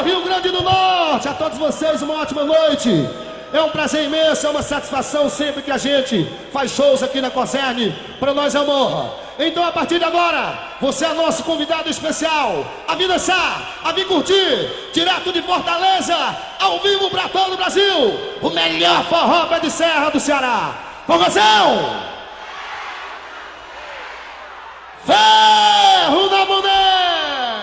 Rio Grande do Norte, a todos vocês uma ótima noite. É um prazer imenso, é uma satisfação sempre que a gente faz shows aqui na Coserne. Para nós é uma honra. Então a partir de agora, você é nosso convidado especial a vir dançar, a vir curtir, direto de Fortaleza, ao vivo para todo o Brasil, o melhor forró pé de serra do Ceará. Forrozão! Ferro na mulher!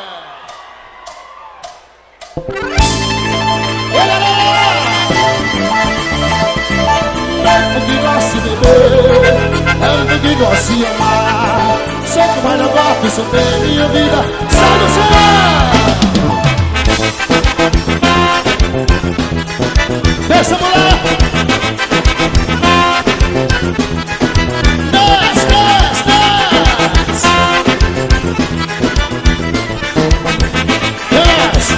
É um que gosta de beber, é um que gosta de amar. Só que mais não gosto, só tem minha vida. Sai do céu! Desce, mulher! Desce, desce, desce! Desce!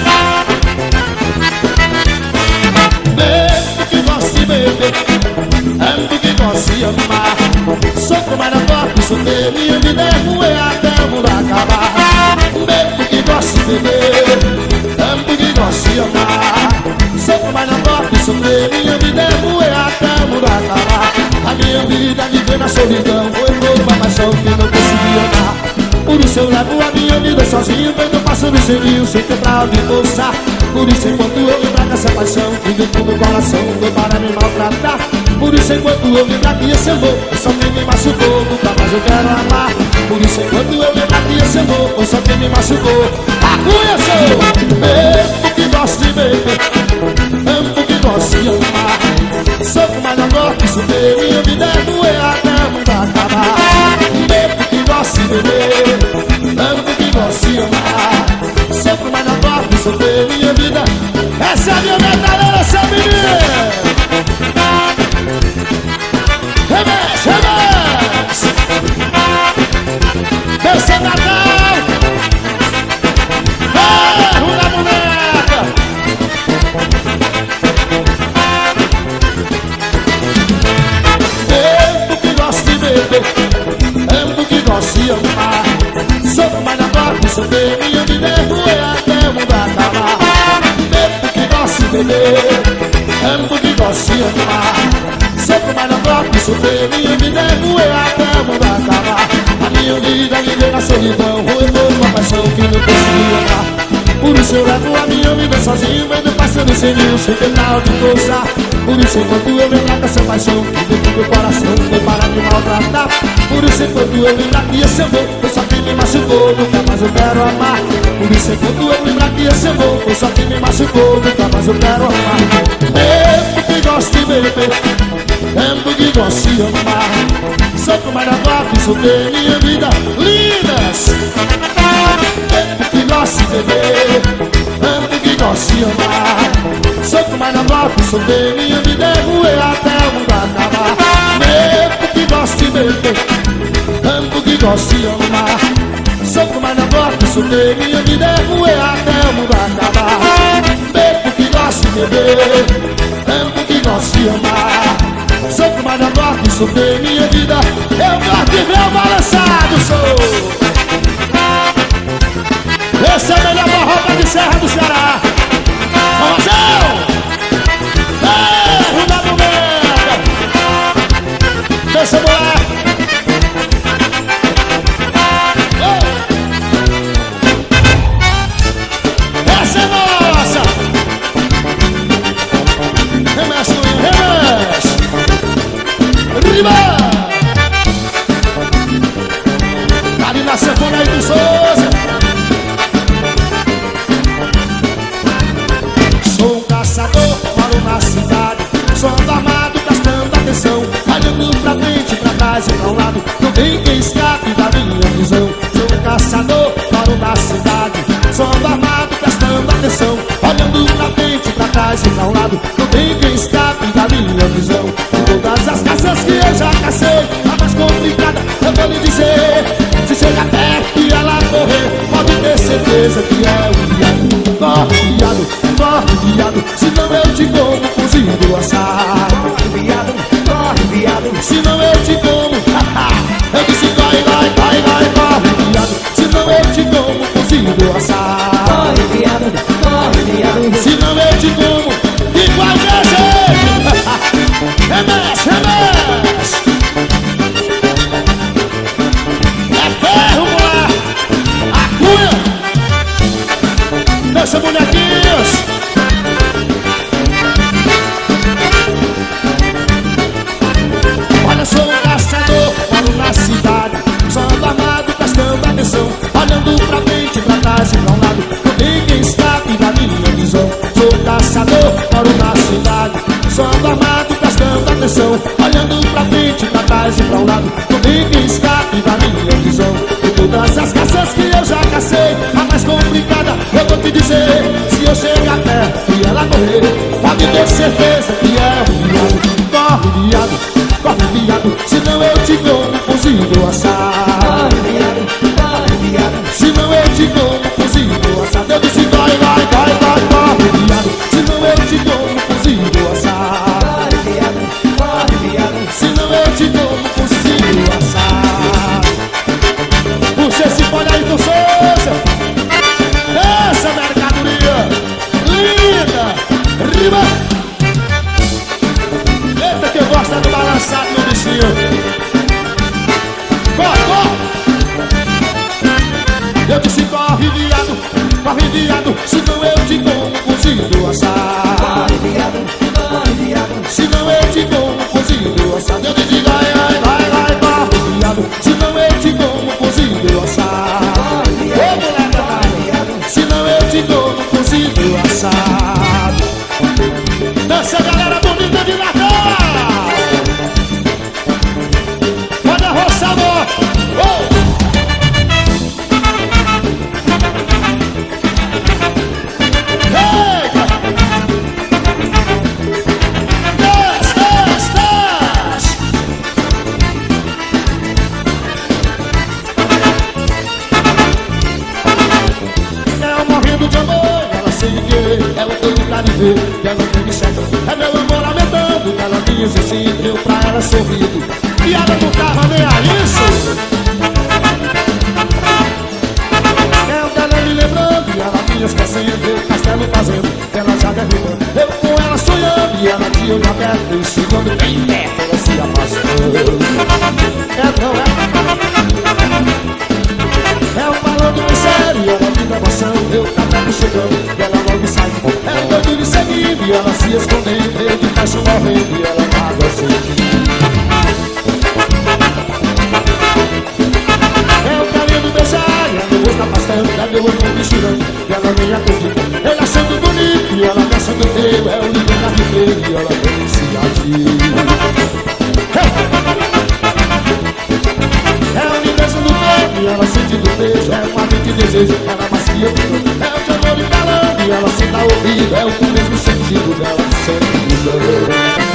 Mesmo que goste de beber, amo que gosta de amar. Sou como era top, sou ter minha vida é ruim até o mundo acabar. Mesmo que gosta de beber, amo que gosta de amar. Sou como era top, sou ter minha vida é ruim até o mundo acabar. A minha vida viver na solidão foi toda uma paixão que não consegui amar. Por isso eu levo a minha vida sozinho, vendo passando sem mil, sem ter pra onde forçar. Por isso enquanto eu lembrar dessa paixão que dentro do coração foi para me maltratar. Por isso enquanto eu lembrar que esse amor foi só quem me machucou, nunca mais eu quero amar. Por isso enquanto eu lembrar que esse amor foi só quem me machucou. Aconheceu! Mesmo que gosto de beber, amo que gosto de amar. Sou como mais agora que subir, minha vida é doer até o mundo acabar. Mesmo que gosto de beber, amo que gosto de amar. Sou como mais agora que subir, minha vida. Essa é a minha metaleira, essa menina! Remexe, remexe! Dança Natal! Ferro na boneca! Amo que gosto de beber, amo que gosto de amar. Sou mais na porta, sou ter minha vida é ruim até o mundo acabar. Amo que gosto de beber, amo que gosto de amar. Sempre mais na porta, sofrer minha vida é ruim até o mundo acabar. A minha vida viver na solidão, ruim por uma paixão que não consegui amar. Por isso eu levo a minha vida sozinho, vendo passando sem mil, sem ter nada de gozar. Por isso enquanto eu lembrar dessa paixão que dentro do coração foi para me maltratar. Por isso enquanto eu lembrar que esse amor foi só quem me machucou, nunca mais eu quero amar. Por isso enquanto eu lembrar que esse amor foi só quem me machucou, nunca mais eu quero amar. Mesmo que gosto de beber, amo que gosto de amar. Sou como era top, sou ter minha vida. Lindas! Amo que gosto de beber, amo que gosto de amar. Sou como era top, sou ter minha vida é ruim até o mundo acabar. Amo que gosto de beber, amo que gosto de amar. Sou como era top, sou ter minha vida é ruim até o mundo acabar. Amo que gosto de beber, amo que gosto de amar. Sou como mais da morte, sofrer minha vida. Eu gosto de ver o balançado, sou. Esse é o melhor forró de serra do Ceará. Forrozão! Ferro na boneca! Deixa mulher! Essa é nossa! Remexe, remexe! Riba! Ali na sanfona aí do Souza. Sou um caçador, moro na cidade. Sou ando armado, prestando atenção. Olhando pra frente, pra trás e pra um lado. Não tem quem escape da minha visão. Sou um caçador, moro na cidade. Sou ando armado, prestando atenção. Olhando pra frente, pra trás e pra um lado. Não tem quem escape da minha visão. Todas as caças que eu já cacei, a mais complicada eu vou lhe dizer. Se chega perto e ela atenção, olhando pra frente, pra trás e pra um lado. Ninguém escape da minha visão. Sou caçador, moro na cidade, sou armado, prestando atenção, olhando pra frente, pra trás e pra um lado. Ninguém escape da minha visão. De todas as caças que eu já cacei, a mais complicada eu vou te dizer. Se eu chegar perto e ela correr, pode ter certeza que é um viado. Corre, viado, corre, viado, senão eu te como cozido assado. Corre, viado, corre, viado, Senão eu te como cozido assado. Eu disse vai, vai, vai, vai, corre, viado, senão eu te como cozido assado. corre, viado, corre, viado. Senão eu te como cozido assado. Puxa esse pode aí do Souza. Essa mercadoria linda, rima. Eita que gosta do balançado, meu bichinho. Corre, corre. Eu disse corre, viado, senão eu te como cozido assado. Corre, viado, Senão eu te como cozido assado. Eu disse vai, vai, vai, vai, corre, viado, senão eu te como cozido assado. Ô moleque, vai, senão eu te como cozido assado. Dança, galera bonita de Natal. Pode arroçar a moto. Eita! Desce! É eu morrendo de amor, ela sem ninguém. Ela doido pra me ver, que ela não me segue. É meu amor lamentando, que ela me exercita. Eu pra ela sorrindo, e ela não tava nem a isso. É o dela me lembrando, e ela me esquecendo. Eu castelo fazendo, que ela já derrubando. Eu com ela sonhando, e ela de olho aberto. E chegando bem perto, ela se afastando. É um malandro bem sério, ela me dá emoção. Eu castelo chegando, e ela logo sai. É um doido me seguindo, e ela se escondendo. Eu de baixo morrendo, e ela nada assim. É o carinho do beijar, e ela gosta bastante. É meu amor me chorando, e ela nem acredita. Ele achando bonito, e ela me achando feio. É o lindo na viveira, e ela nem se ativa. É o universo do corpo, e ela sente do beijo. É uma mente de desejo, ela macia tudo. É o de amor me falando, e ela se dá ouvido. É o mesmo sentido dela sempre.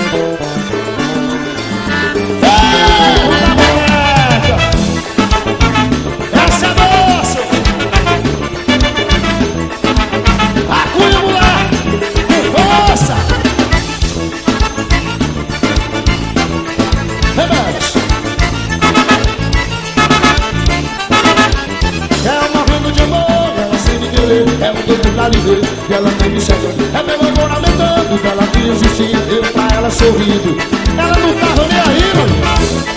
Essa é doce! A cunha, mulher! Força! Remédio! É uma morrendo de amor, ela sem me querer. É um doido pra lhe ver, e ela nem me chegando. É meu amor aumentando, que ela me existindo. Eu pra ela sorrindo, ela não tava nem aí, mano.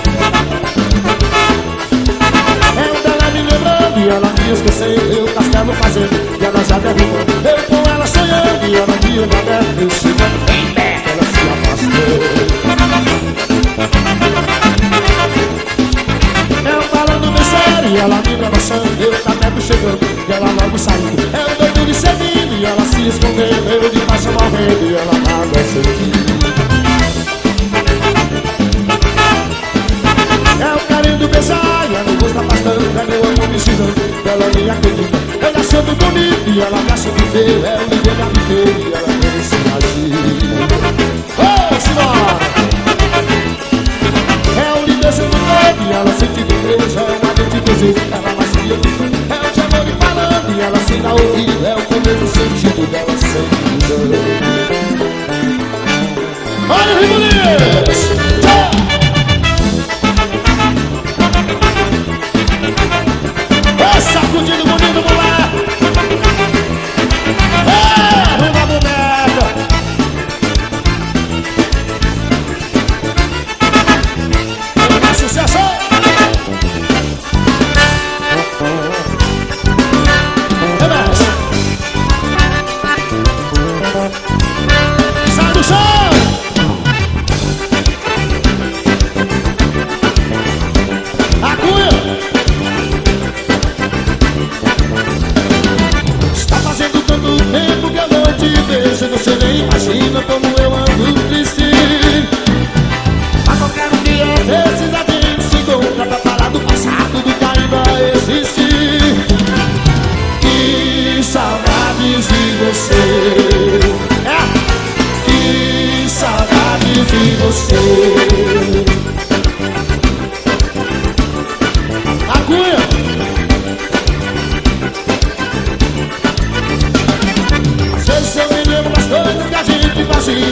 E ela me esquecendo, eu castelo fazendo, e ela já derrubando. Eu com ela sonhando, e ela me olhando aberto. Eu chegando bem perto, ela se afastou. Eu falando bem sério, e ela me abraçando. Eu tá perto chegando, e ela logo saindo. Eu doido me seguindo, e ela se escondendo. Eu de baixo morrendo, e ela nada sentindo. É o carinho do beijar, e ela gosta bastante. É meu amor me ensinando, ela nem acredita. Eu achando bonito, e ela me achando feio. É o nível da viver, e ela nem se imagina. Ô, senhora! É o universo do corpo, e ela sente desejo. É uma mente de desejo, ela macia tudo. É o de amor me falando, e ela se dá ouvido. É o mesmo sentido dela sempre. Olha o Ribulinhos! Sacudindo bonito, mulher. Uma boneca. É sucesso. Sai do chão.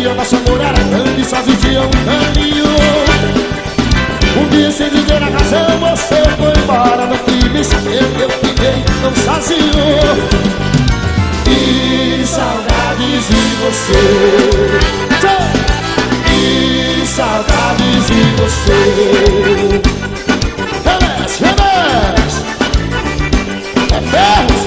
dia nosso amor era grande, só existia um caminho. Um dia sem dizer a razão você foi embora. Não quis saber que eu fiquei tão sozinho. Que saudades de você. Que saudades de você. Remes, remes. É ferro.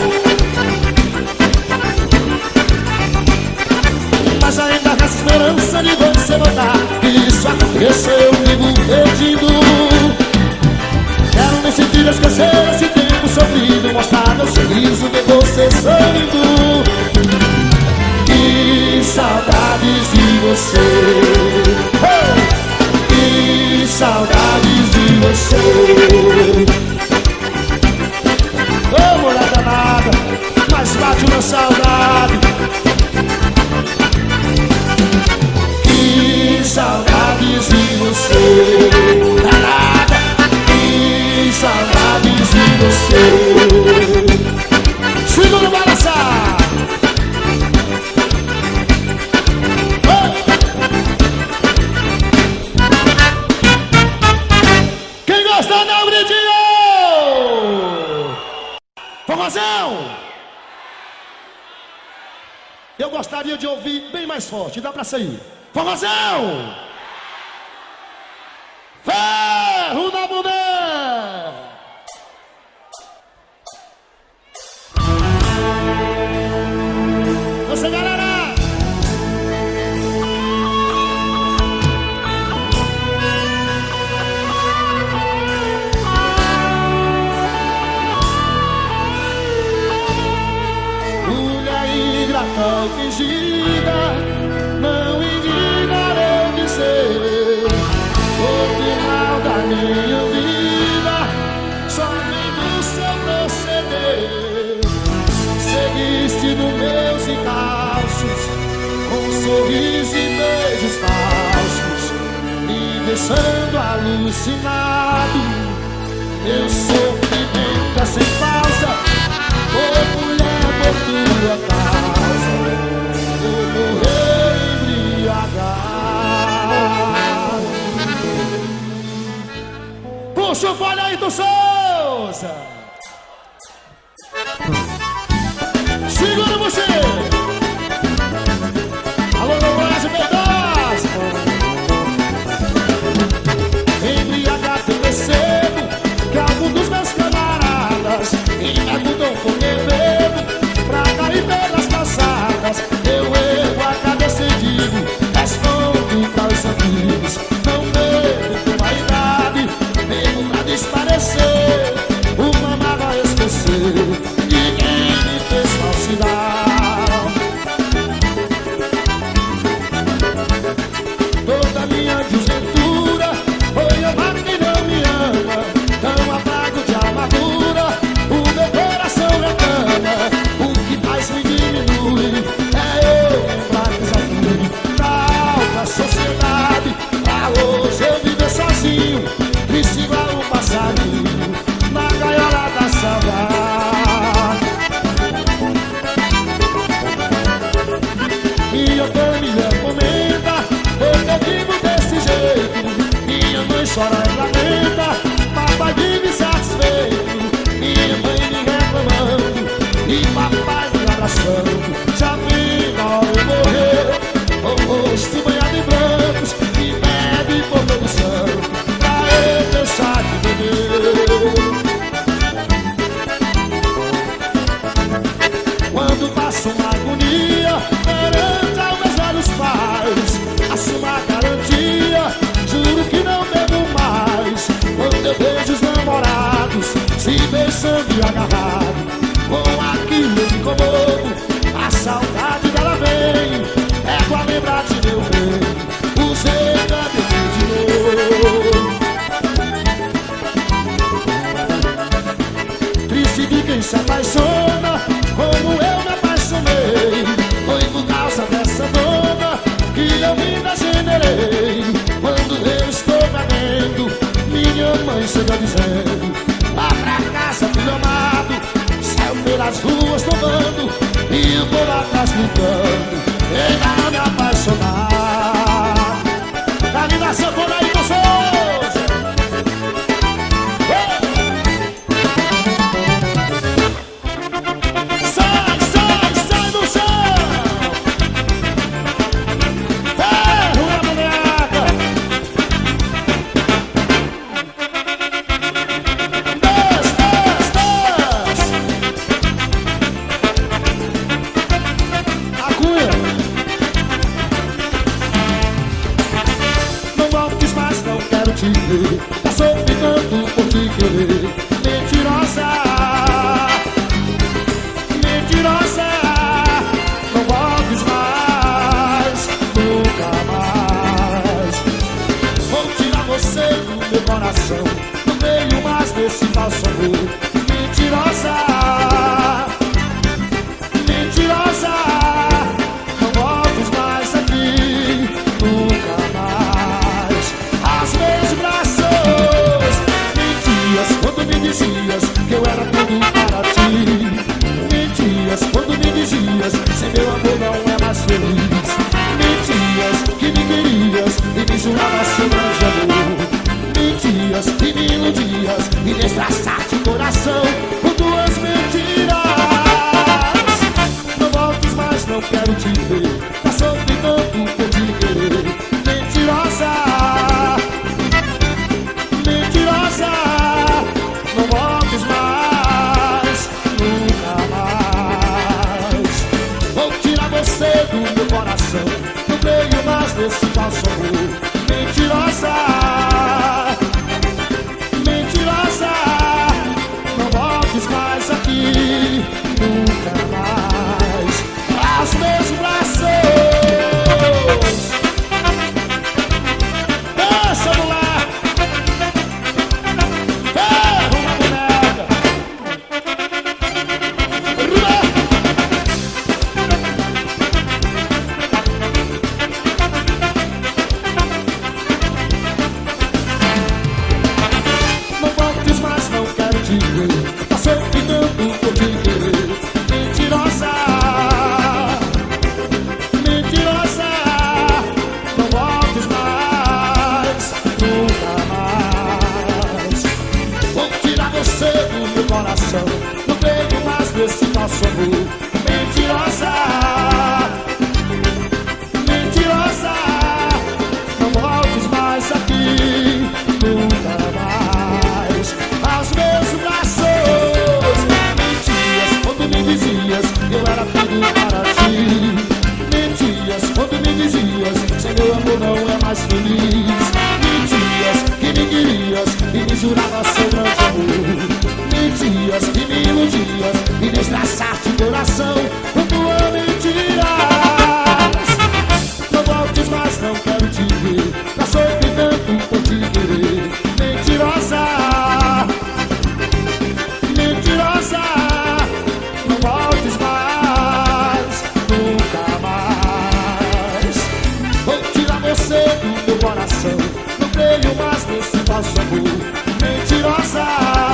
Mas ainda resta esperança de você voltar. Isso aconteceu, vivo perdido. Quero nesse dia esquecer esse tempo sofrido, mostrar meu sorriso, ver você sorrindo. Que saudades de você. Que saudades de você. Ô mulher danada, mas bate uma saudade. Que saudades de você. Danada. Que saudades de você. Segura o balançar. Quem gosta dá um gritinho. Forrozão. Eu gostaria de ouvir bem mais forte. Dá pra sair. Forrozão. Ferro na mulher. Você, galera. Mulher ingrata e fingida, não indignarei de ser o final da minha vida, somente o seu proceder. Seguiste nos meus encalços, com sorriso e beijos falsos, me deixando alucinado. Meu sofrimento é sem pausa, ô mulher, por tua causa vou morrer embriagado. Puxa o fone aí do Souza. Segura você. Alô, meu braço pedaço. Embriagado eu percebo que algum dos meus camaradas me perguntam por que bebo, pra cair pelas calçadas. Eu erro a cabeça e digo, respondo para os amigos. Não bebo com vaidade, bebo pra desaparecer uma mágoa a esquecer de quem me fez falsidade. Toda minha desventura foi amar quem não me ama, tão apago de amargura o meu coração reclama. O que mais me diminui é eu lembrar que já fui da alta sociedade, pra hoje eu viver sozinho, triste igual um passarinho na gaiola da saudade. Minha família comenta, eu digo desse jeito. Minha mãe chora e lamenta, papai vive satisfeito. Minha mãe me reclamando e papai me abraçando. Já vi na hora eu morrer, o rosto banhado em brancos, e bebe por todo santo, pra eu deixar de beber. Quando passo uma agonia perante aos meus velhos pais, assumo a garantia, juro que não bebo mais. Quando eu vejo os namorados se beijando e agarrado, com aquilo eu me incomodo, a saudade dela vem, é pra lembrar de meu bem, usei também de novo. Triste de quem se apaixona, como eu me apaixonei. Foi por causa dessa dona que eu me degenerei. Quando eu estou bebendo, minha mãe chega dizendo, vá pra casa, filho amado. Saiu pelas ruas tomando e eu vou lá atrás gritando, ainda não me apaixonar. falso amor. Mentirosa, mentirosa, não voltes mais aqui, nunca mais aos meus braços. Mentias quando me dizias que eu era tudo para ti. Mentias quando me dizias sem meu amor não é mais feliz. Mentias que me querias e me juravas seu grande amor. Mentias que me iludias e desgraçaste o coração com tuas mentiras. Não voltes mais, não quero te ver, tá sofrendo tanto por te querer. Mentirosa, mentirosa, não voltes mais, nunca mais. Vou tirar você do meu coração, não creio mais nesse falso amor. Mentirosa, mentirosa, não voltes mais aqui, nunca mais aos meus braços. Dança, mulher, ferro na boneca. Não voltes mais, não quero te ver, tá sofrendo por te querer. Mentirosa, mentirosa, não voltes mais, nunca mais. Vou tirar você do meu coração, não creio mais nesse falso amor. Mentirosa, mentirosa, não voltes mais aqui, nunca mais aos meus braços. Mentias quando me dizias que eu era tudo para ti. Mentias quando me dizias sem meu amor não é mais feliz. Mentias que me querias e me juravas seu grande amor. Mentias que me iludias e desgraçaste o coração com tuas mentiras. Não voltes mais, não quero te ver, tá sofrendo tanto por te querer. Mentirosa, mentirosa, não voltes mais, nunca mais. Vou tirar você do meu coração, não creio mais nesse falso amor. Mentirosa,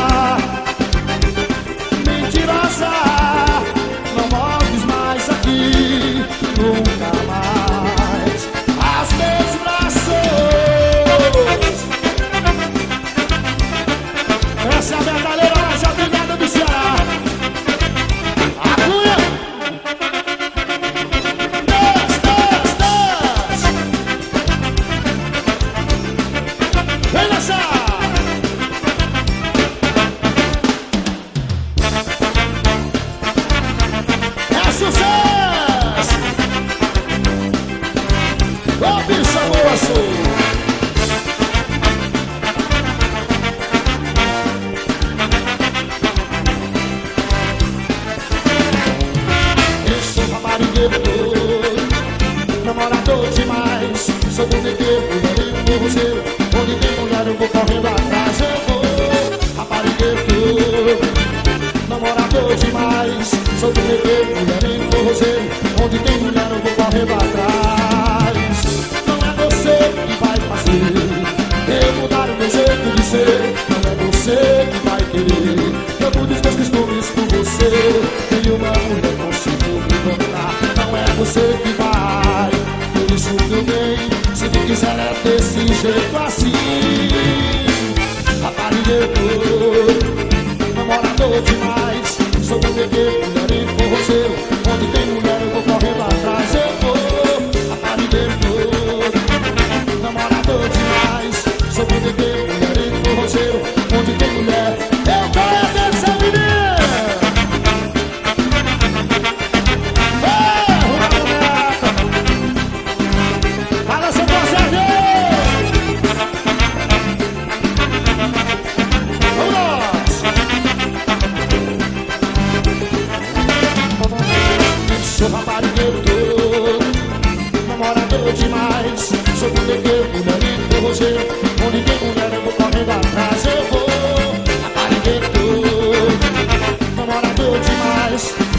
mentirosa, não voltes mais aqui, nunca mais aos meus braços. Essa é a verdadeira mais obrigada do Ceará. A cunha. Desce. Vem dançar. É sucesso. Ô, bicho moço. Eu sou raparigueiro, namorador demais. Sou bonequeiro, mulher forrozeiro. Onde tem mulher eu vou correndo atrás. Eu vou, raparigueiro, namorador demais. Sou bonequeiro, mulher forrozeiro. Onde tem mulher eu vou correndo atrás. Não é você que vai fazer eu mudar o meu jeito de ser. Não é você que vai querer eu mudo os meus costumes por você. Nenhuma mulher consigo me dominar. Não é você que vai. Por isso, meu bem, se me quiser é desse jeito assim. Raparigueiro, namorador demais. Sou bonequeiro, mulher em forrozeiro. Onde tem mulher eu vou correndo atrás. Eu vou, raparigueiro, namorador demais. Sou bonequeiro, mulher em forrozeiro. Onde tem mulher eu vou. Atenção, menino! Fala, seu conselho! Vamos! Sou raparigueiro, namorador demais. Sou bonequeiro, mulher em forrozeiro. Onde tem mulher eu vou correndo atrás. Eu vou, raparigueiro,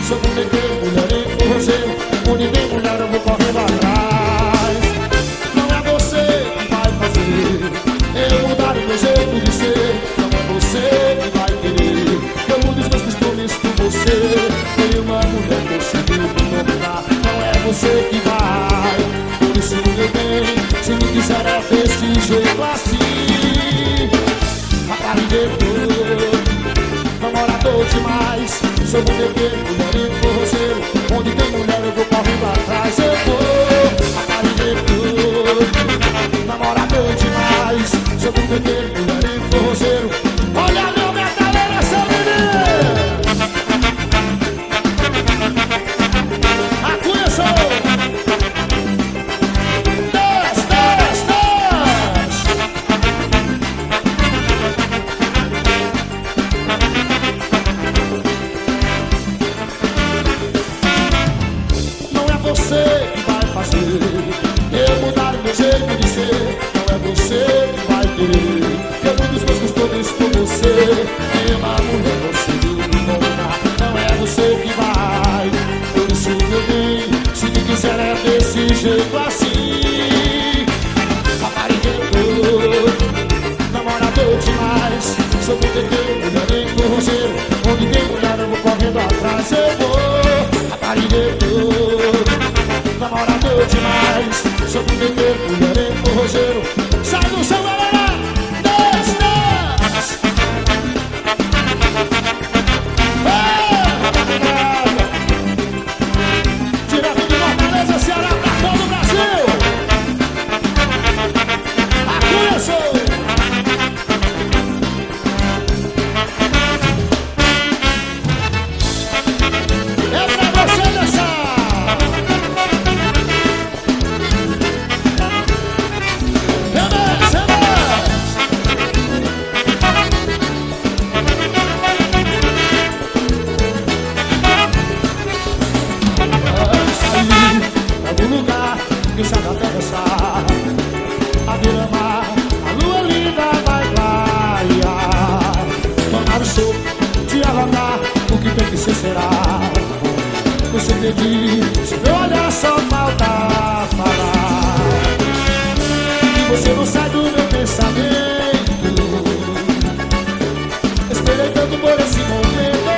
Sou um bebê, mulher em forrozeiro, onde tem mulher eu vou correndo atrás. Não é você que vai fazer eu mudar o meu jeito de ser. Não é você que vai querer eu mude os meus costumes por você. Foi uma mulher que conseguiu me dominar. Não é você que vai. Por isso, meu bem, se me quiser é desse jeito assim. Aparelheiro, namorador demais. Sou um bebê, mulher em forrozeiro, onde tem mulher eu vou correndo atrás. Eu vou, aparelheiro, namorador demais. Sou um bebê, mulher em forrozeiro. Olha meu metaleiro, essa menina. A Cunha sou. Você que vai fazer eu mudar o meu jeito de ser. Não é você que vai querer eu mude os meus costumes por você. Uma mulher conseguiu me dominar. Não é você que vai. Por isso, meu bem, se me quiser é desse jeito assim. Aparelheiro, namorador demais. Sou um bebê, mulher em forrozeiro, onde tem mulher eu vou correndo atrás. Eu vou, aparelheiro, namorador demais. Sou um bebê, mulher em forrozeiro. Sai do seu galera, desce. Direto de Fortaleza, Ceará, pra todo o Brasil. Aqui eu sou. É pra você dançar. Que se atravessar a beira-mar, a lua linda vai clarear. Tomar o sol, dialogar, o que tem que ser será. Você pedir, se meu olhar só falta falar. E você não sai do meu pensamento. Esperei tanto por esse momento.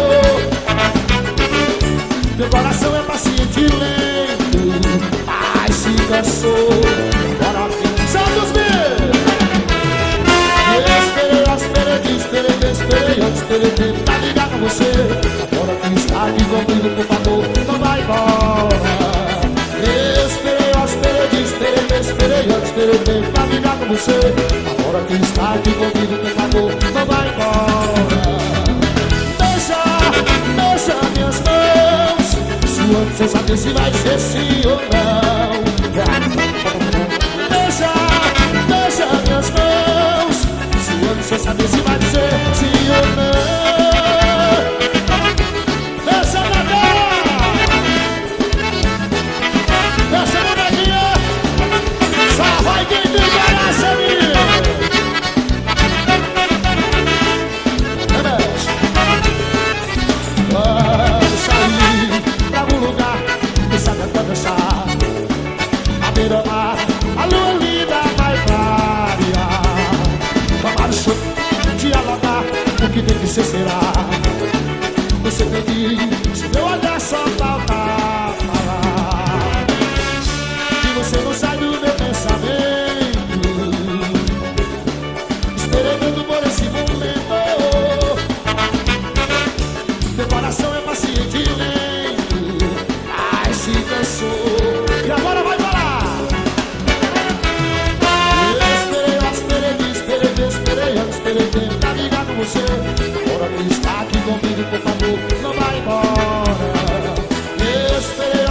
Meu coração é paciente e lento. Se cansou, agora tem Santos meus. Esperei pra ligar com você. Agora quem está aqui comigo, por favor, não vai embora. Esperei pra ligar com você. Agora quem está aqui comigo, por favor, não vai embora. Deixa minhas mãos. Suando sem saber se vai ser sim ou não. Deixa minhas mãos. Suando sem saber se vai dizer sim ou não. Deixa pra cá. Deixa bonequinha. Só vai quem tem graça, menina. Vamos sair pra algum lugar que sabe atravessar a beira-mar, a lua linda vai clarear. Tomar o sol, dialogar, o que tem que ser será. Você pedir, se meu olhar só falta falar. E você não sai do meu pensamento. Esperei tanto por esse momento. Meu coração é paciente e lento. Ai, se cansou. E agora vai falar. Esperei pra ligar com você. Agora que está aqui comigo, por favor, não vai embora. Esperei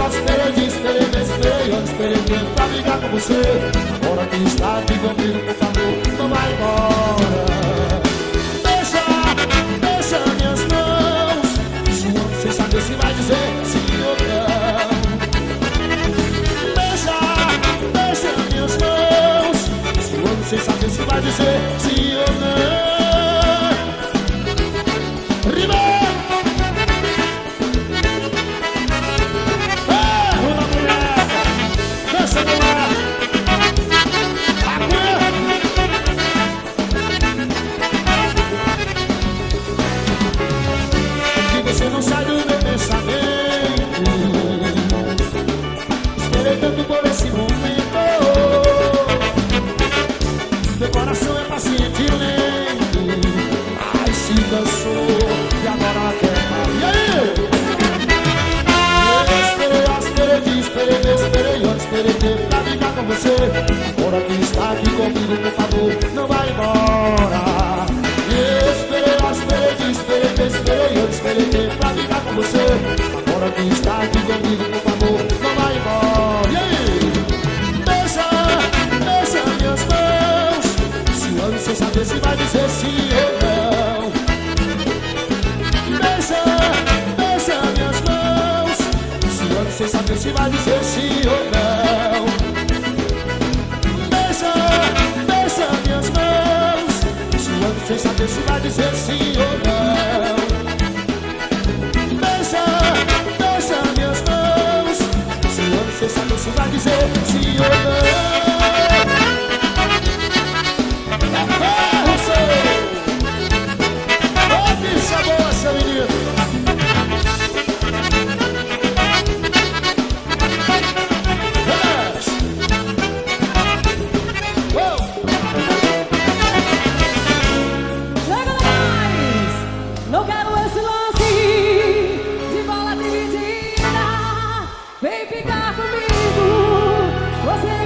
pra ligar com você. Agora que está aqui comigo, por favor, não vai embora. Deixa minhas mãos. Suando sem saber se vai dizer sim ou não. Deixa minhas mãos. Suando sem saber se vai dizer sim ou não. Rima! sem saber se vai dizer sim ou não. Beija, beija minhas mãos, suando sem saber se vai dizer sim ou não. Beija, beija minhas mãos, suando sem saber se vai dizer sim ou não. Não quero esse lance de bola dividida. Vem ficar comigo. Você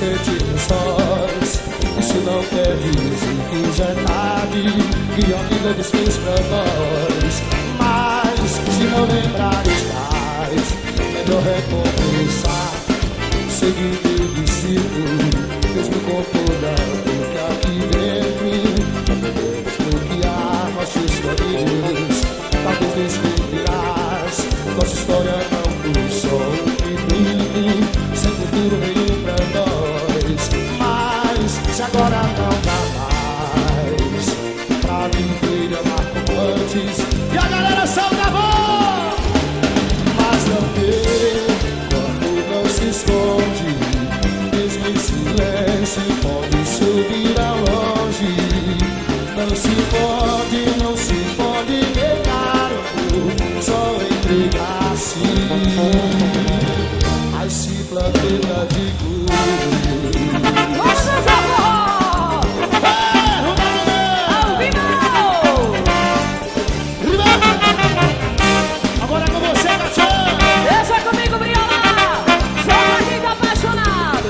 sentimos sós. Isso não quer dizer que já é tarde, que a vida desfez pra nós. Mas se não lembrares mais, melhor recomeçar, seguir meu destino, mesmo com toda a dor que aqui dentro. Podemos bloquear nossos caminhos, talvez descobrirás. Nossa história não foi só um crime, sem futuro nenhum pra nós. Mas se agora não dá mais pra viver e amar como antes, e a galera solta a voz. Mas não vê, quando não se esconde, mesmo em silêncio pode subir ao longe. Não se pode, não se pode negar o só entregar assim a esse planeta de cor. Vamos dançar forró! Ao vivo! Agora é com você, cachorro! Deixa comigo, Briola! Só pra quem tá apaixonado!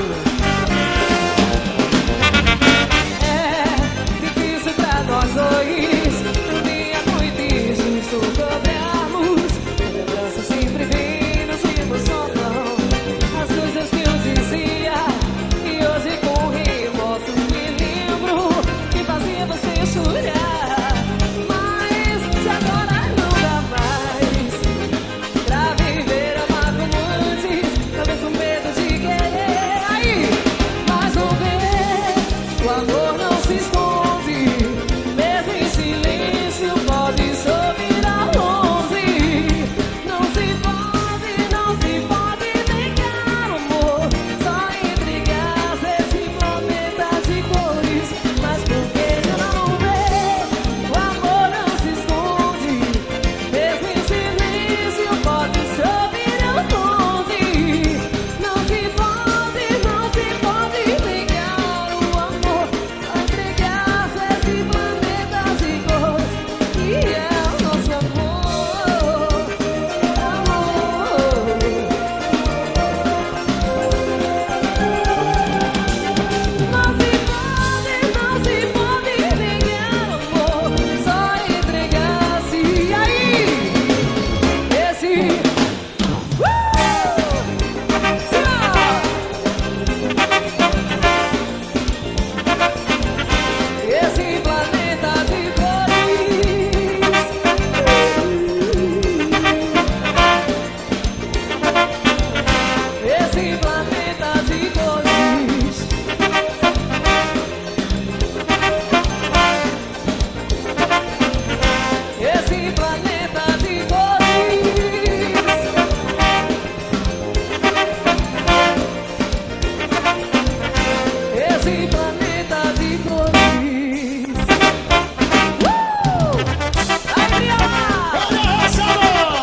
É difícil pra nós dois, um dia muito injusto cobrarmos. Lembrança sempre vem, nos emocionam as coisas que eu dizia, e hoje com remorso me lembro que fazia você chorar. Mas se agora não dá mais pra viver, amar como antes, talvez com medo de querer. Aí, mas não vê, o amor não se esconde, mesmo em silêncio pode subir ao longe. Não se pode negar o amor, só entregar esse planeta de cores. Mas por que não vê, o amor não se esconde, mesmo em silêncio pode subir ao longe. Não se pode negar o amor, só entregar esse planeta de cores. E é o nosso amor, amor. Não se pode negar o amor, só entregar-se. E aí, esse esse planeta de cores. Esse planeta de cores. Esse planeta de cores. Esse planeta de cores. Vai, Briola! Olha essa, amor!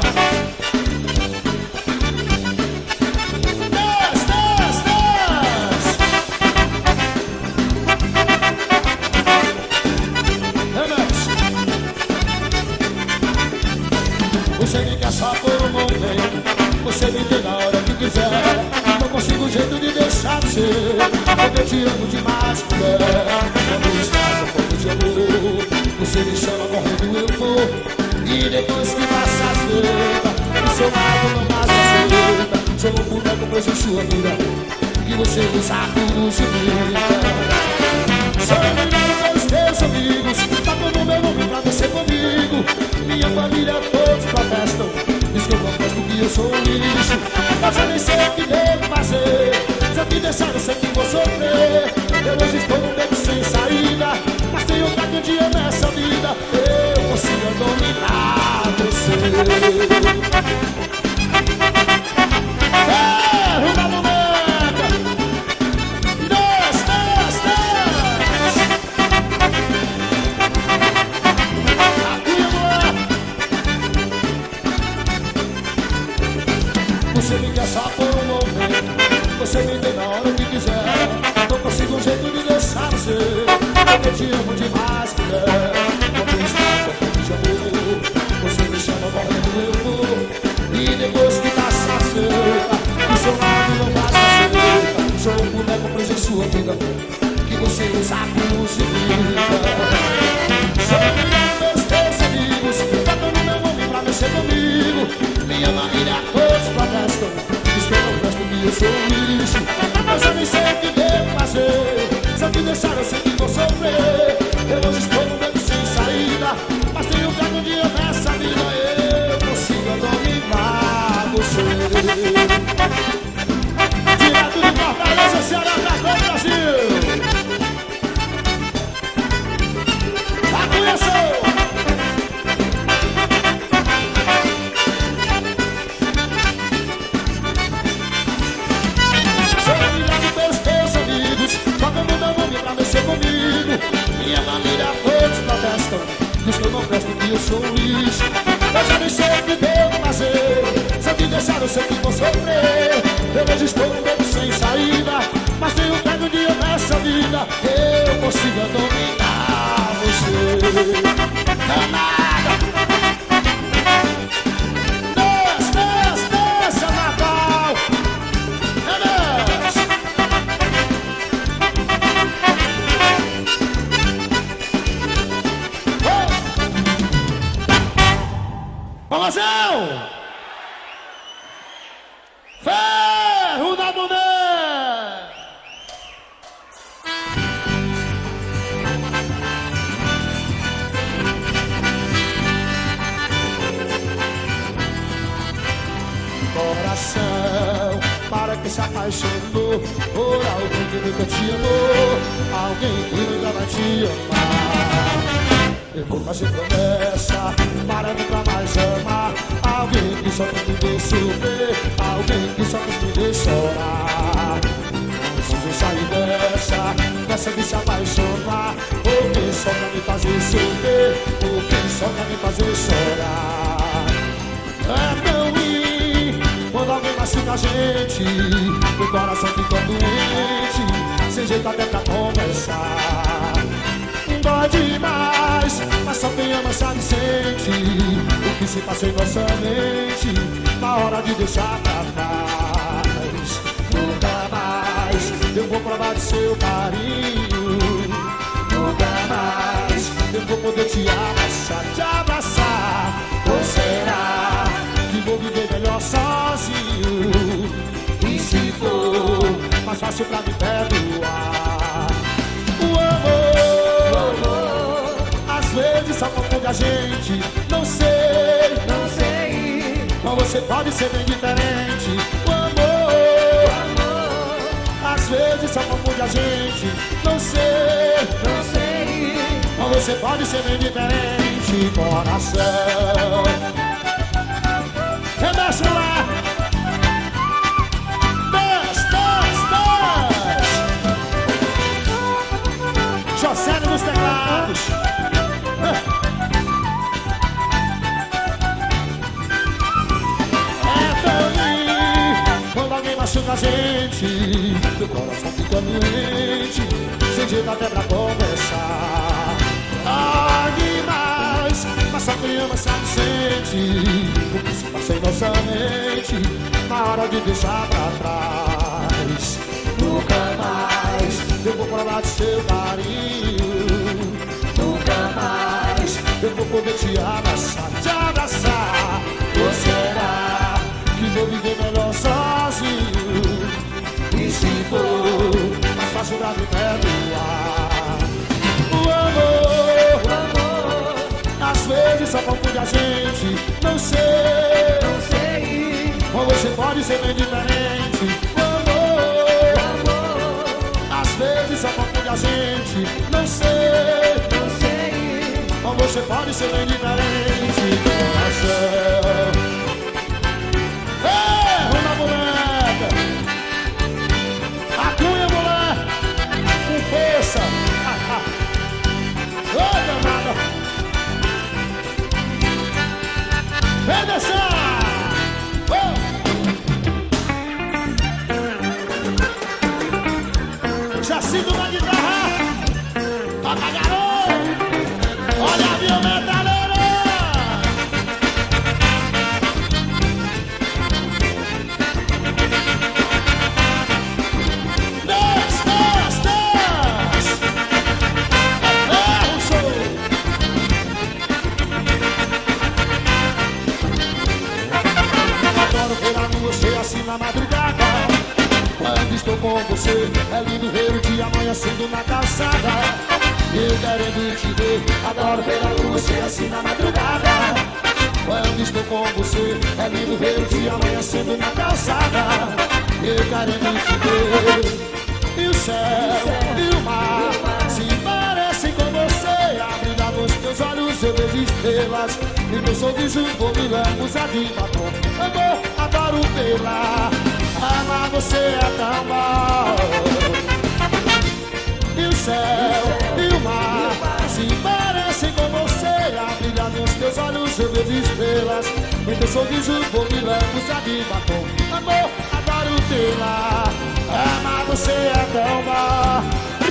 Você me quer só por um momento, você me tem na hora que quiser. Não consigo jeito de deixar de ser, porque eu te amo demais, mulher. Quando estás no fogo de amor, você me chama correndo, eu vou. E depois que passa a feita, do seu lado não mais aceita. Sou um boneco preso em sua mira, que você usa tudo de mim. Sou amigo dos teus amigos, tá todo meu nome pra você comigo. Minha família todos protestam, diz que eu contesto que eu sou um lixo. Mas eu nem sei o que devo fazer, se eu te deixar eu sei que vou sofrer. Eu hoje estou num beco sem saída, mas tenho fé que um dia nessa vida eu consigo dominar você. Uma boneca! Aqui, amor! Você me quer só por um momento, todos protestam, diz que eu não presto, que eu sou um lixo. Eu já nem sei o que devo fazer. Se eu te deixar, eu sei que vou sofrer. Eu hoje estou um beco sem saída, mas tenho medo de eu nessa vida eu consiga dominar você. Danada! Desce, Natal! Desce! Vamosão! Ferro na mulher! Coração, para que se apaixonou por alguém que nunca te amou, alguém que nunca vai te amar. Eu vou fazer promessa para nunca mais amar alguém que só quer me ver sofrer, alguém que só quer me ver chorar. Preciso sair dessa de se apaixonar, alguém só quer me fazer sofrer, alguém só quer me fazer chorar. É tão ruim quando alguém machuca a gente, o coração fica doente, sem jeito até pra conversar. Dói demais, mas só quem ama sabe sente o que se passa em nossa mente na hora de deixar pra trás. Nunca mais eu vou provar de seu carinho, nunca mais eu vou poder te abraçar. Ou será que vou viver melhor sozinho? E se for mais fácil pra me perdoar? O amor às vezes só confunde a gente. Não sei, mas você pode ser bem diferente. O amor às vezes só confunde a gente. Não sei, mas você pode ser bem diferente. Coração, remexe lá. José nos teclados. É tão ruim quando alguém machuca a gente, o coração fica doente, sem jeito até pra conversar. Dói demais, mas só quem ama sabe sente o que se passa em nossa mente na hora de deixar pra trás. Nunca mais eu vou provar de seu carinho, nunca mais eu vou poder te abraçar. Ou será que vou viver melhor sozinho? E se for mais fácil pra me perdoar? O amor às vezes só confunde a gente. Não sei, mas você pode ser bem diferente. Às vezes só confunde a gente. Não sei, mas você pode ser bem diferente. Coração, ferro na boneca, a cunha mulher, com força. Ô danada, vem dançar. Jacinto na guitarra, toca garoto, olha a biometaleira. Desce, é o show. Adoro ver a lua cheia assim na madrugada. Quando estou com você, é lindo ver o dia amanhecendo na calçada. Eu querendo te ver, adoro ver a lua cheia assim na madrugada. Quando estou com você, é lindo ver o dia amanhecendo na calçada. Eu querendo te ver, e o céu e o mar se parecem com você. Abrindo nos teus olhos eu vejo estrelas, e meu sorriso vou me lembrar de batom. Amor, adoro vê-la, amar você é tão bom. E o céu e o mar se ver de estrelas. Em teu sorriso vou me lambuzar de batom. Amor, adoro tê-la. Amar você é tão bom.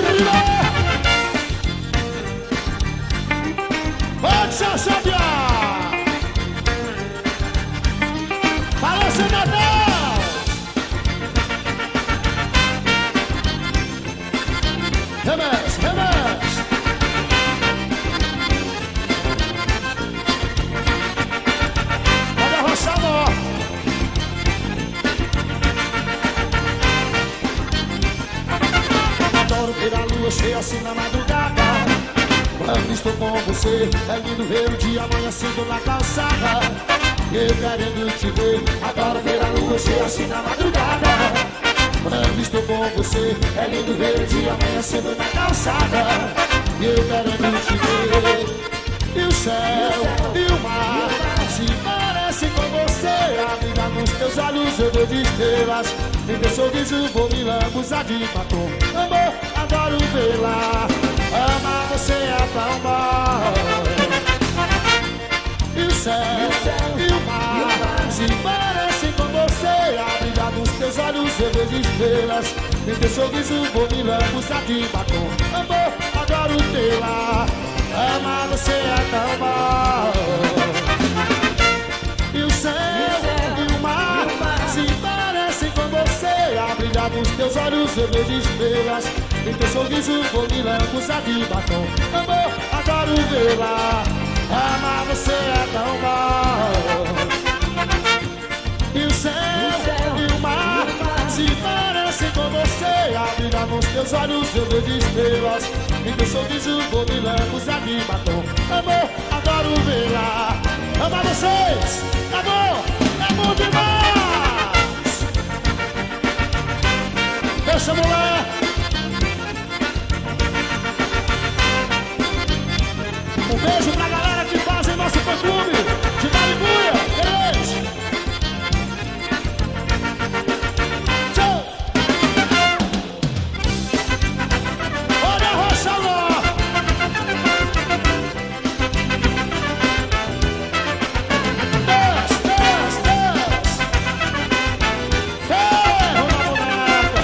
Pode ser Xavier. Fala, senador. Remes, remes. Olha a roça, amor. Adoro ver a lua cheia assim na madrugada. Quando estou com você, é lindo ver o dia amanhecendo na calçada. Eu querendo te ver, adoro ver a lua cheia assim na madrugada. Quando estou com você, é lindo ver o dia amanhecendo na calçada. Eu querendo te ver. E o céu, e o mar se parecem com você. A vida nos teus olhos eu vejo estrelas. Em teu sorriso vou me lambuzar de batom. Amor, adoro vê-la. Amar você é tão bom. E o céu, e o mar se parecem com você. A brilhar nos teus olhos eu vejo estrelas. Em teu sorriso vou me lambuzar de batom. Amor, adoro tê-la. Amar você é tão bom. E o céu, e o mar se parecem com você. A brilhar nos teus olhos eu vejo estrelas. Em teu sorriso vou me lambuzar de batom. Amor, adoro vê-la. Amar você é tão bom. E o céu, e o mar se parecem com você. A brilhar nos teus olhos eu vejo estrelas. Em teu sorriso vou me lambuzar de batom. Amor, adoro vê-la. Amar vocês, amor, é bom demais. Deixa, mulher. Um beijo pra galera que fazem nosso fã-clube de Malibuia. Beijo. Tchau. Olha a rocha lá. Desce, desce, desce. Ferro na boneca.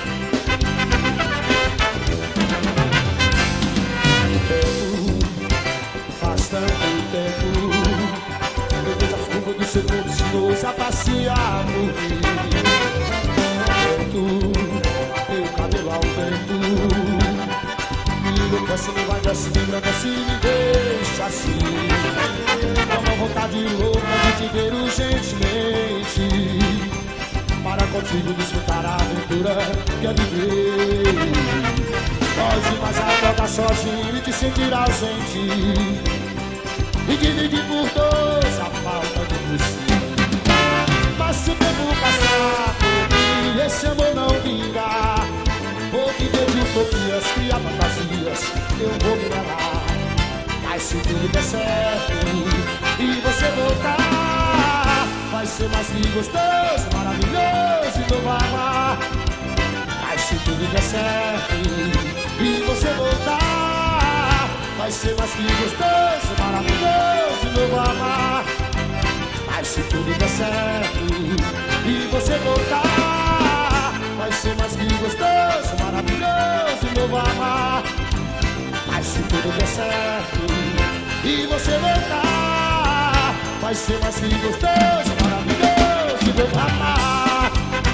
Faz tanto tempo. Eu vejo a fuga do seu corpo sinuoso a passear no rio. Vento, teu cabelo ao vento. Me enlouquece, me vai desce, me engrandece, me deixa assim. Dá uma vontade louca de te ver urgentemente. Para contigo desfrutar a aventura que é viver. Pode mais acordar sozinho e te sentir ausente. E dividir por dois a falta de você. Mas se o tempo passar por mim, esse amor não vingar. Vou viver de utopias, criar fantasias, eu vou me negar. Mas se tudo der certo e você voltar, vai ser mais que gostoso, maravilhoso e novo amar. Mas se tudo der certo e você voltar, vai ser mais que gostoso, maravilhoso e novo amar. Mas se tudo der certo e você voltar, vai ser mais que gostoso, maravilhoso e novo amar. Mas se tudo der certo e você voltar, vai ser mais que gostoso, maravilhoso e novo amar.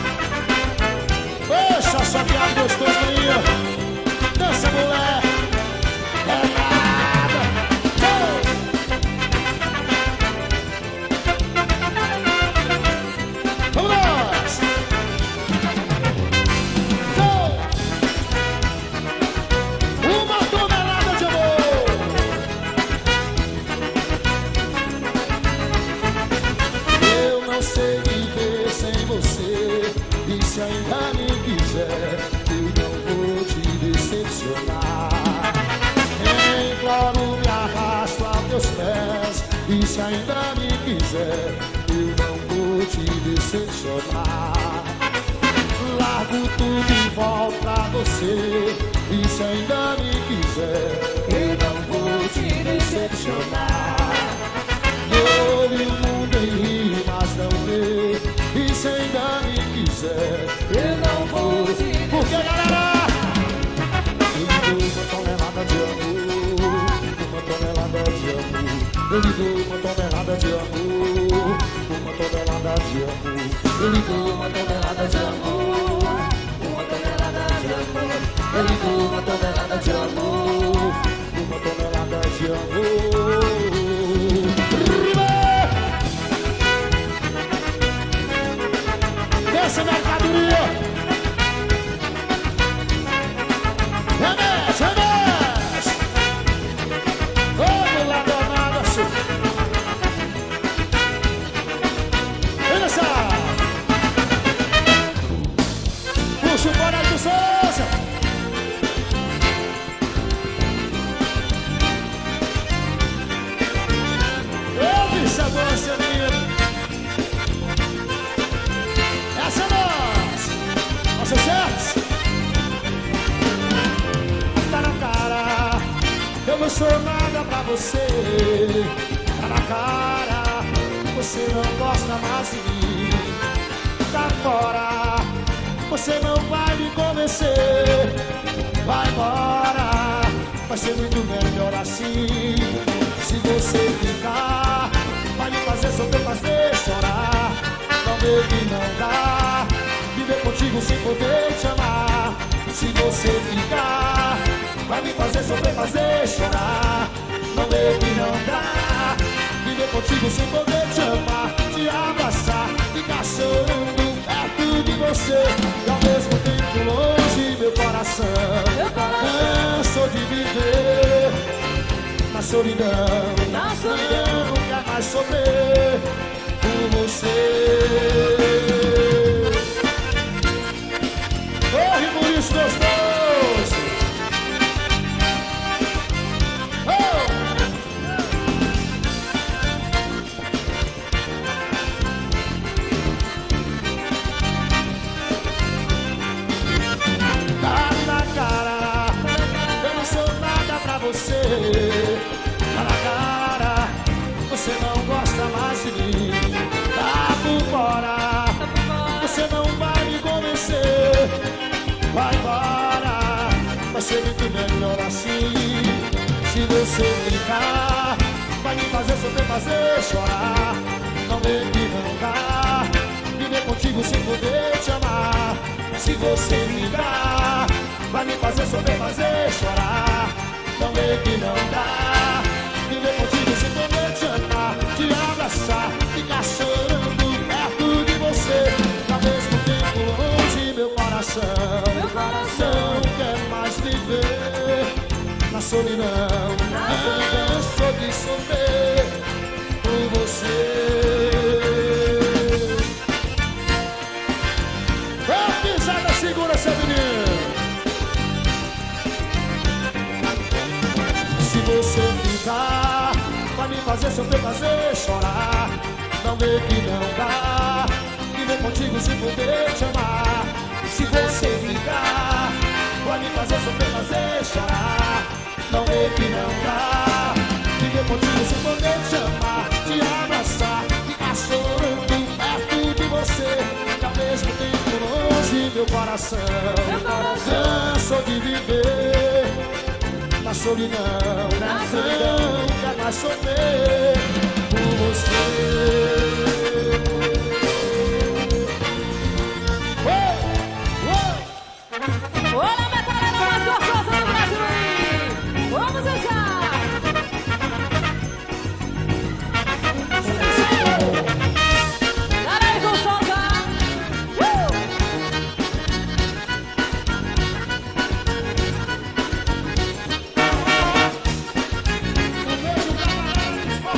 Poxa, só que a gostoso aí. Dança, mulher. É nada. Vamos nós. Uma tonelada de amor. Eu não sei viver sem você. E se ainda me quiser, eu não vou te decepcionar. Imploro, me arrasto a teus pés. E se ainda me quiser, eu não vou te decepcionar. Largo tudo e volto pra você. E se ainda me quiser, eu não vou te decepcionar. Eu lhe dou uma tonelada de amor, uma tonelada de amor. Eu lhe dou uma tonelada de amor, uma tonelada de amor. Eu lhe dou uma tonelada de amor, uma tonelada de amor. Essa mercadoria. Remexe, remexe. Vamos lá, danada, sim. Olha só. Puxa o fora aí do Souza. Ô, bicha boa, seu menino. Essa é nossa. Nossa, certo? Tá na cara, eu não sou nada pra você. Tá na cara, você não gosta mais de mim. Tá fora, você não vai me convencer. Vai embora, vai ser muito melhor assim. Se você ficar, vai me fazer sofrer, fazer chorar. Não baby, não dá viver contigo sem poder te amar. Se você ficar, vai me fazer sofrer, fazer chorar. Não baby, não dá viver contigo sem poder te amar. Te abraçar, ficar chorando perto de você e ao mesmo tempo longe meu coração. Cansou de viver na solidão, não quer mais sofrer por você. Corre por isso, gostoso. Oh! Tá na cara, eu não sou nada pra você. Tá na cara, você não gosta mais de mim. Tá por fora, você não vai me convencer. Vai embora, vai ser muito melhor assim. Se você ficar, vai me fazer sofrer, fazer chorar. Não baby, não dá viver contigo sem poder te amar. Se você ficar, vai me fazer sofrer, fazer chorar. Não baby, não dá viver contigo sem poder te amar. Te abraçar, ficar chorando perto de você. Ao mesmo tempo longe meu coração. Meu coração quer mais viver na solidão. Cansou de sofrer por você. Ô, pisada, segura seu menino. Se você ficar, vai me fazer sofrer, fazer chorar. Não vê que não dá viver contigo sem poder te amar. Se você ficar, vai me fazer sofrer, fazer chorar. Não vê que não dá viver contigo sem poder te amar. Te abraçar, ficar chorando perto de você e ao mesmo tempo longe meu coração. Cansou de viver na solidão, não quer mais sofrer por você. Olha a metralhada mais gostosa do Brasil aí! Vamos dançar! Cara aí, Gonçalves! Um beijo pra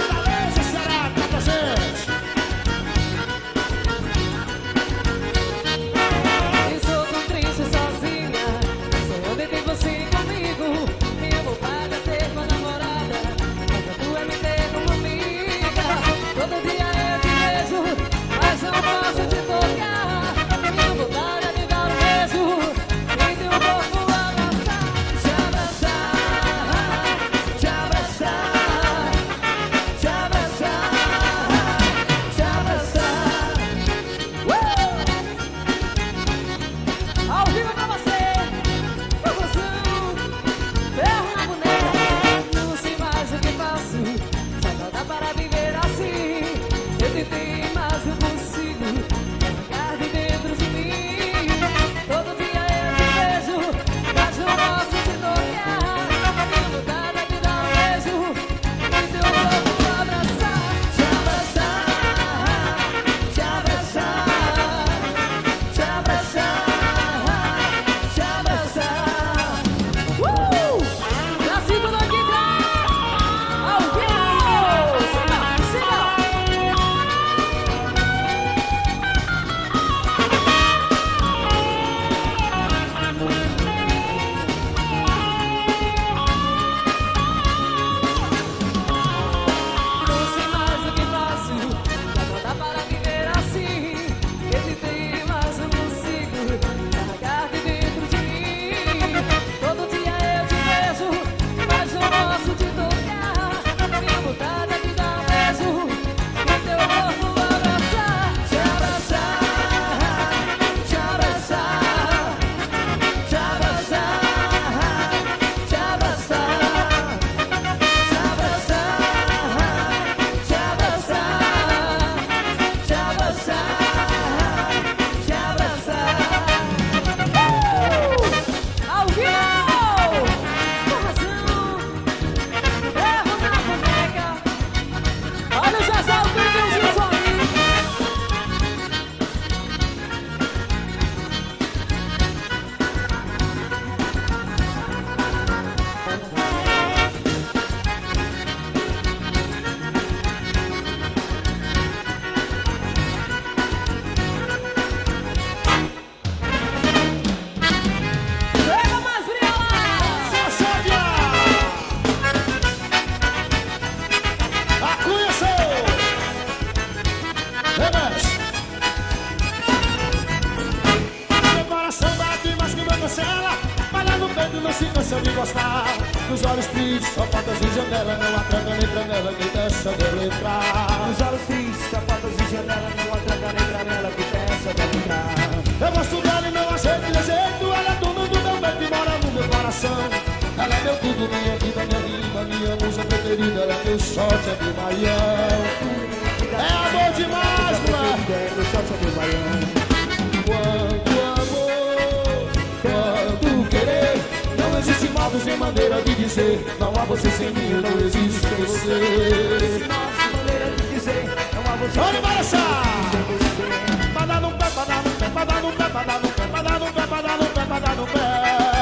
tristes, só portas e janela, não há tranca nem janela que deixa dela entrar. Nos olhos tristes, sapatos e janela, não há tranca nem janela que peça dela entrar. Eu gosto dela e não aceito de jeito, ela é tudo do meu peito e mora no meu coração. Ela é meu tudo, minha vida, minha rima, minha música preferida, ela é meu sorte, é meu baião. É amor demais, moleque. É meu sorte, é meu baião. Quanto amor, quanto querer, não existe modo sem maneira de dizer. Não há você sem mim, eu não existo sem você. Nossa maneira de dizer, não há você Vamos balançar! sem você. Badar no pé, badar no pé, badar no pé, badar no pé, badar no pé, badar no pé, badar no pé.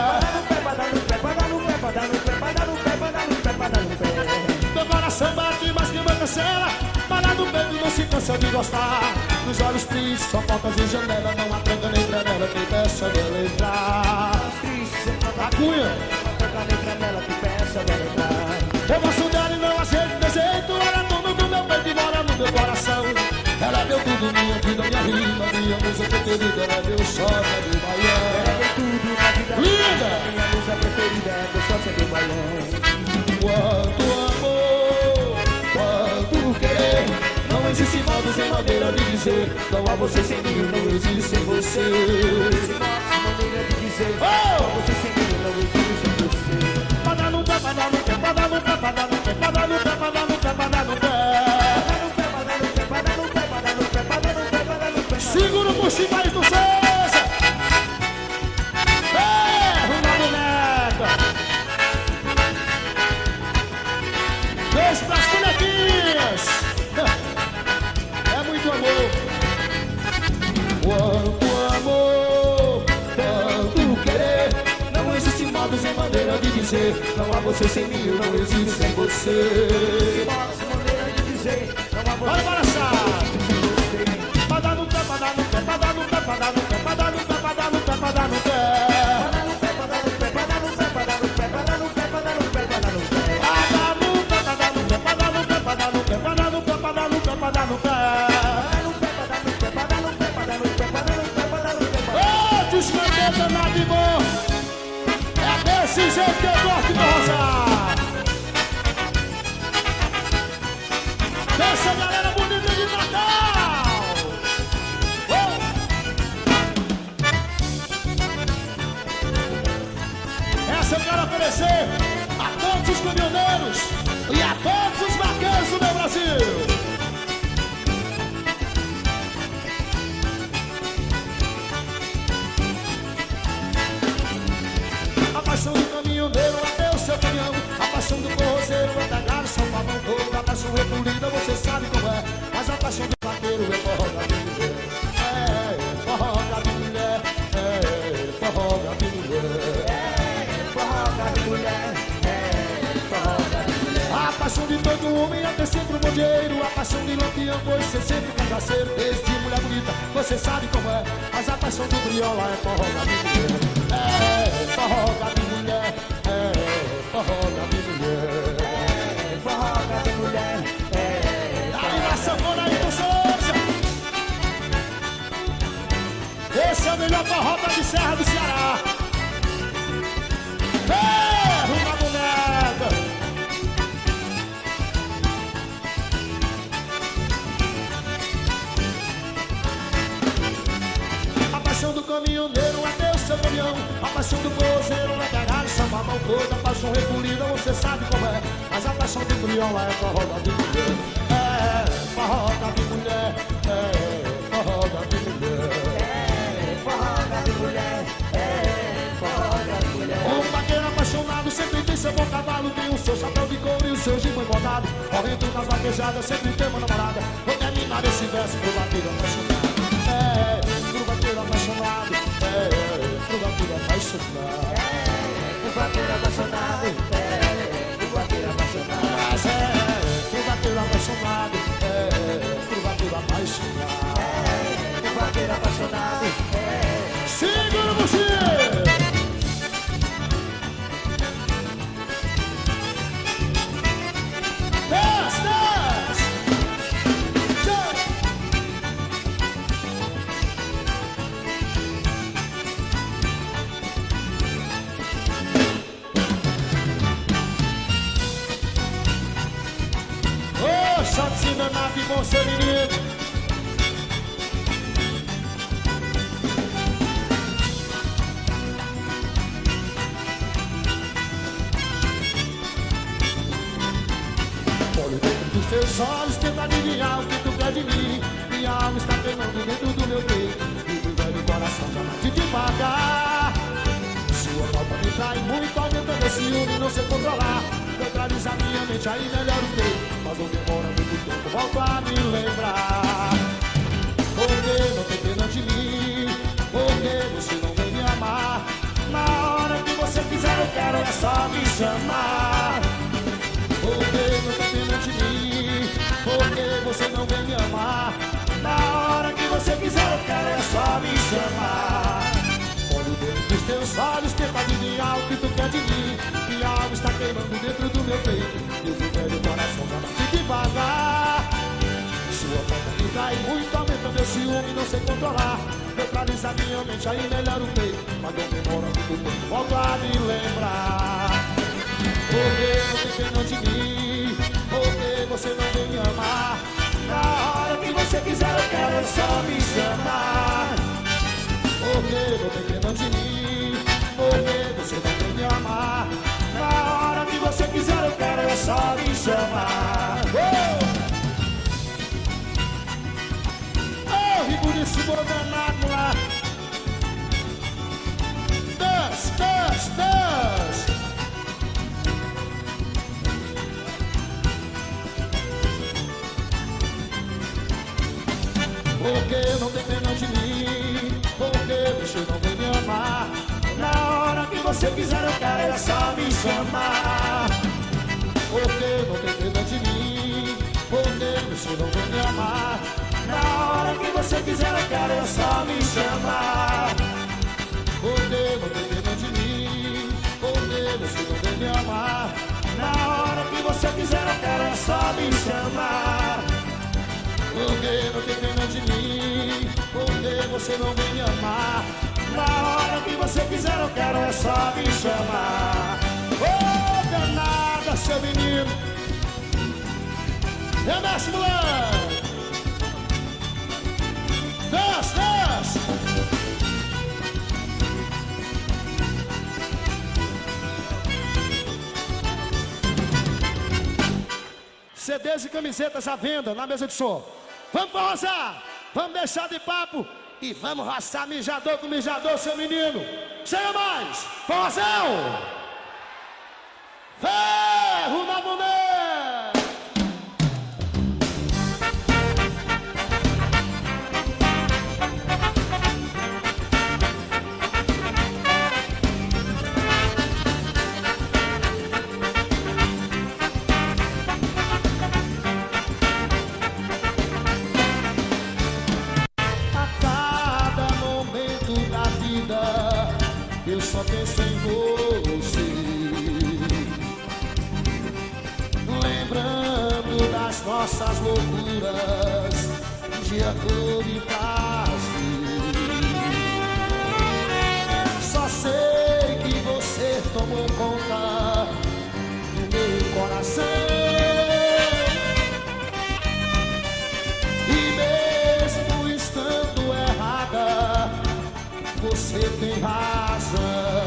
Meu coração bate mais que uma cancela, badar no peito não se cansa de gostar. Nos olhos tristes, só portas e janela, não há tranca nem janela que deixa dela entrar. A cunha! Eu gosto dela e não aceito de jeito, ela é tudo do meu peito e mora no meu coração. Ela é meu tudo, minha vida, minha rima, minha música preferida, ela é meu sorte, é meu baião. Linda! Minha música preferida é meu sorte, é meu baião. Quanto amor, quanto querer, não existe modo sem maneira de dizer. Não há você sem mim, não existe sem você. Nossa maneira de dizer, Oh! você sem mim, não existe sem você. Badar no pé, badar no pé, badar no pé, badar no pé, badar no pé, badar no pé, badar no pé. Segura o buchinho aí do César. Uma boneca. Beijo pras bonequinhas. É muito amor. Quanto amor, quanto querer, não existe modo sem maneira de dizer. Não há você sem mim, eu não existo sem você. Nossa maneira de dizer, não há você Bora balançar. sem você. Badar no pé, badar no pé, badar no pé, badar no pé, badar no pé, badar no pé, badar no pé. Ô, descaneta na de bom. É desse jeito que eu gosto de rosar. Essa galera bonita de Natal. Essa eu quero oferecer a todos os caminhoneiros e a todos os vaqueiros do meu Brasil. A paixão do caminhoneiro é o seu caminhão. A paixão do forrozeiro é pegar o São Pavão todo. A paixão repolida você sabe como é. Mas a paixão do vaqueiro é forró da mulher. É forró da mulher. É forró da mulher. A paixão de todo homem é ter sempre um modieiro. A paixão de lampião pois ser sempre cangaceiro. Desde mulher bonita você sabe como é. Mas a paixão do briola é forró da mulher. É forró da mulher. É forró da mulher. É forró da mulher. Aí na sanfona aí do Souza. Esse é o melhor forró de Serra do Ceará. Uma boneca. A paixão do caminhoneiro é ter o seu caminhão. A paixão do forrozeiro é pegar o São Pavão todo. A paixão repolida você sabe como é. Mas a paixão do briola é forró da mulher. É forró da mulher. É forró da mulher. Um vaqueiro apaixonado sempre tem seu bom cavalo. Tem o seu chapéu de couro e o seu gibão bordado. Correndo nas vaquejadas sempre tem uma namorada. Vou terminar esse verso pro vaqueiro apaixonado. Pro vaqueiro apaixonado. Pro vaqueiro apaixonado. O vaqueiro apaixonado. O vaqueiro apaixonado. Mas pro vaqueiro apaixonado. Pro vaqueiro apaixonado. O vaqueiro apaixonado. Segura você! só te enganado e bom ser menino. Olho dentro dos teus olhos, tenta adivinhar o que tu quer de mim. Minha alma está queimando dentro do meu peito e do velho coração já bate devagar. Sua falta me trai muito, aumentando esse ciúme, não sei controlar. Neutraliza minha mente, aí melhor o que. Mas não demora muito tempo, volto a me lembrar. Porque não tem pena de mim, porque você não vem me amar. Na hora que você quiser eu quero, é só me chamar. Porque não tem pena de mim, porque você não vem me amar. Na hora que você quiser eu quero, é só me chamar. Olho dentro dos teus olhos, tenta adivinhar o que tu quer de mim. Minha alma está queimando dentro do meu peito e o velho coração já bate devagar. Sua falta me trai muito, aumenta meu ciúme, não sei controlar. Neutraliza minha mente, aí melhor o peito. Mas não demora muito tempo, volto a me lembrar. Porque não tem pena de mim, porque você não vem me amar. Na hora que você quiser eu quero, é só me chamar. Porque não tem pena de mim, porque você não vem me amar. Na hora que você quiser eu quero, é só me chamar. Oh, rico de cebola danado lá. Dance. Porque não tem pena de mim, porque você não vem me amar. Na hora que você quiser eu quero, é só me chamar. Porque não tem pena de mim, porque você não vem me amar. Na hora que você quiser eu quero, é só me chamar. Porque não tem pena de mim, porque você não vem me amar. Na hora que você quiser eu quero, é só me chamar. Porque não tem pena de mim, porque você não vem me amar. Na hora que você quiser eu quero, é só me chamar. Ô, danada, seu menino. Remexe, moleque. Desce. CDs e camisetas à venda na mesa de som. Vamos forrosar, vamos deixar de papo e vamos roçar mijador com mijador, seu menino. Chega mais, forrozão! Ferro na boneca! Eu só penso em você, lembrando das nossas loucuras de amor e prazer. Só sei que você tomou conta do meu coração. E mesmo estando errada, você tem razão.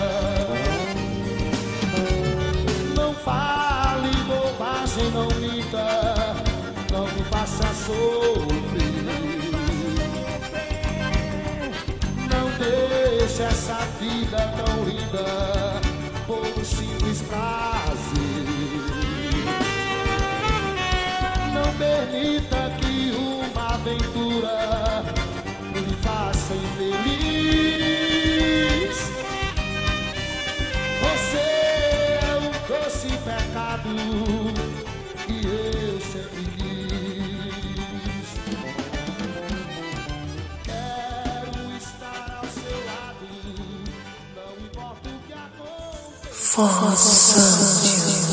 Não fale bobagem, não minta, não me faça sofrer. Não deixe essa vida tão linda por um simples prazer. Não permita que uma aventura me faça infeliz. Você é um doce pecado que eu sempre quis. Quero estar ao seu lado, não importa o que aconteça.